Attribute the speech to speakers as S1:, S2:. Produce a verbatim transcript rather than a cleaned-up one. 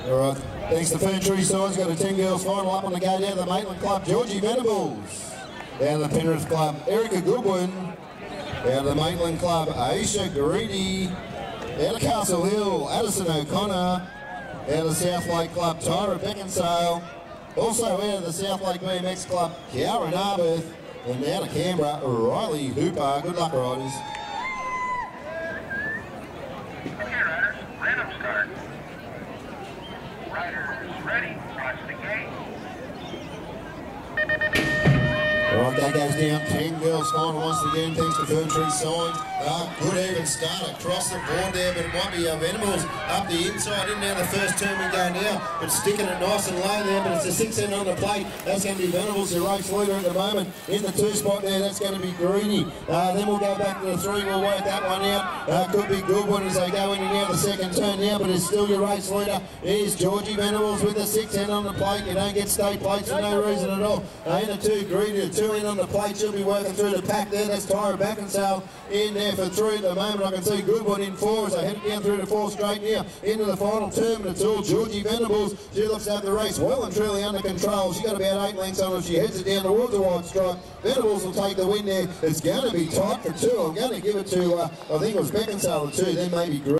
S1: All right, thanks to Fern Tree Signs, got a ten girls final up on the go down the Maitland Club, Georgie Venables. Down the Penrith Club, Erica Goodwin. Down the Maitland Club, Aisha Greedy. Down the Castle Hill, Addison O'Connor. Down the South Lake Club, Tyra Beckinsale. Also out of the South Lake B M X Club, Kiara Narberth. And down to Canberra, Riley Hooper. Good luck, riders.
S2: Okay, riders, random start. Riders ready, watch the gate.
S1: Alright, that goes down. ten girls final once again, thanks to Fern Tree Signs. Uh, good even start across the board there, but it might be uh, Venables up the inside, in now the first turn we go now, but sticking it nice and low there, but it's a six end on the plate. That's going to be Venables, the race leader at the moment. In the two spot there, that's going to be Greeny. Uh, then we'll go back to the three, we'll work that one out. Uh, could be Goodwin as they go in and now the second turn now, but it's still your race leader. Here's Georgie Venables with the six end on the plate. You don't get state plates for no reason at all. Uh, in the two, Greeny, the two end on the plate. She'll be working through the pack there. That's Tyra Beckinsale in there for three at the moment. I can see Goodwin in four as they head down through the four straight now into the final term. And it's all Georgie Venables. She looks at the race well and truly under control. She's got about eight lengths on her. She heads it down towards the wide stripe. Venables will take the win there. It's going to be tight for two. I'm going to give it to, uh, I think it was Beckinsale the two, then maybe Greeny.